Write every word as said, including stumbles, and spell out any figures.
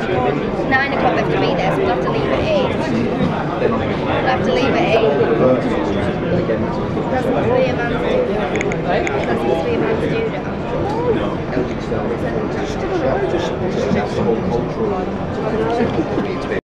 Nine o'clock we have to be there, so we'll have to leave at eight. We'll have to leave at eight. That's supposed to be a man's dude. That's supposed to be a man's dude. No.